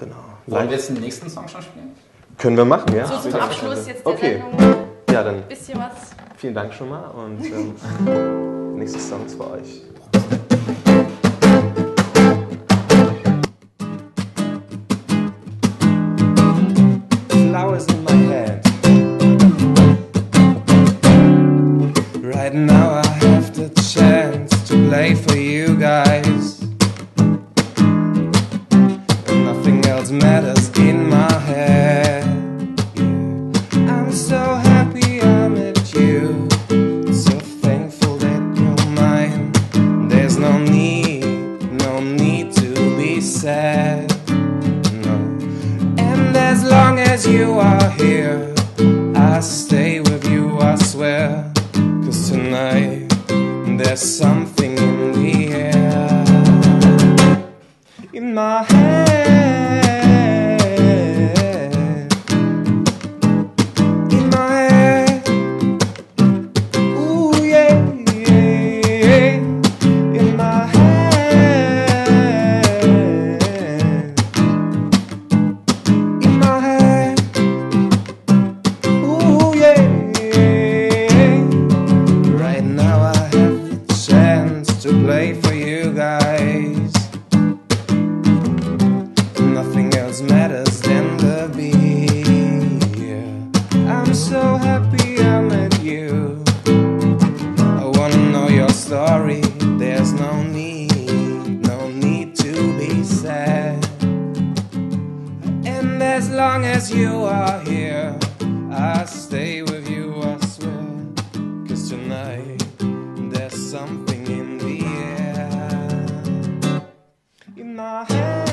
genau. Wollen wir jetzt den nächsten Song schon spielen? Können wir machen, ja? So zum Abschluss jetzt der Sendung. Ja, dann Bisschen was. vielen Dank schon mal und nächste Songs für euch. Flowers in my hand. Right now I have the chance to play for you guys. And nothing else matters in my head. Yeah. I'm so happy I met you. So thankful that you're mine. There's no need to be sad. No. And as long as you are here, I stay with you, I swear. 'Cause tonight there's something in the air. In my head, in my head, ooh yeah, yeah. In my head, in my head, ooh yeah. Right now I have the chance to play for you guys. Nothing else matters than the beat. Yeah. I'm so happy I met you. I wanna know your story. There's no need to be sad. And as long as you are here, I stay with you, I swear. 'Cause tonight there's something in the air. In my head.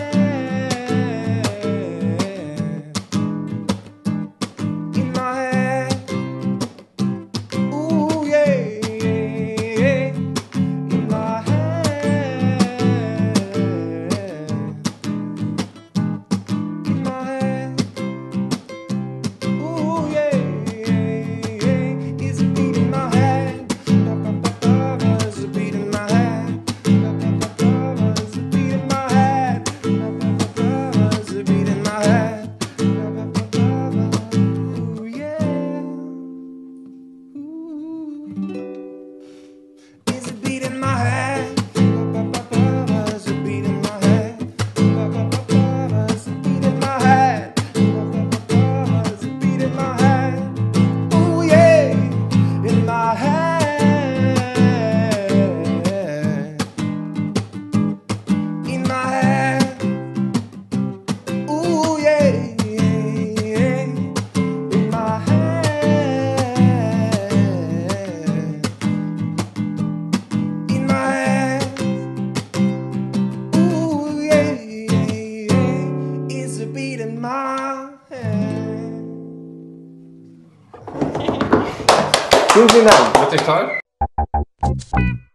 Vielen Dank. Wirklich toll.